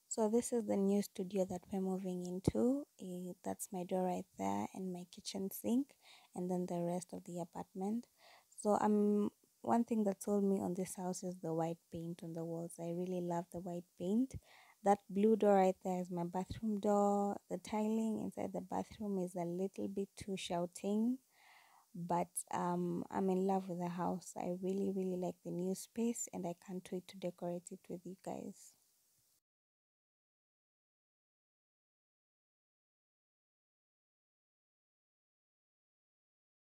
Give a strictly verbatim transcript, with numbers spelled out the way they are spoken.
So this is the new studio that we're moving into. Eh, that's my door right there and my kitchen sink, and then the rest of the apartment. So um, one thing that sold me on this house is the white paint on the walls. I really love the white paint. That blue door right there is my bathroom door. The tiling inside the bathroom is a little bit too shouting, but um, I'm in love with the house. I really, really like the new space, and I can't wait to decorate it with you guys.